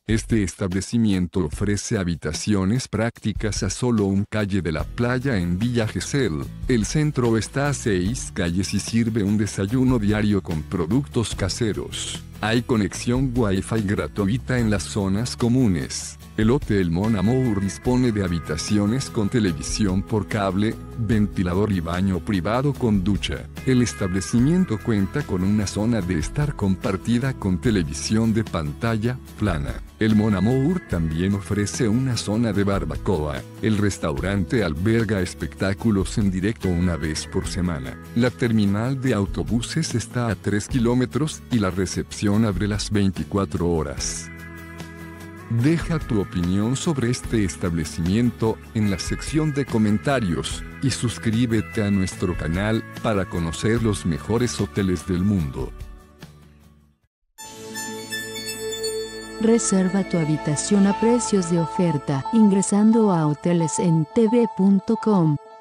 Este establecimiento ofrece habitaciones prácticas a solo un calle de la playa en Villa Gesell. El centro está a 6 calles y sirve un desayuno diario con productos caseros. Hay conexión Wi-Fi gratuita en las zonas comunes. El Hotel Mon Amour dispone de habitaciones con televisión por cable, ventilador y baño privado con ducha. El establecimiento cuenta con una zona de estar compartida con televisión de pantalla plana. El Mon Amour también ofrece una zona de barbacoa. El restaurante alberga espectáculos en directo una vez por semana. La terminal de autobuses está a 3 kilómetros y la recepción abre las 24 horas. Deja tu opinión sobre este establecimiento en la sección de comentarios y suscríbete a nuestro canal para conocer los mejores hoteles del mundo. Reserva tu habitación a precios de oferta ingresando a hotelesentv.com.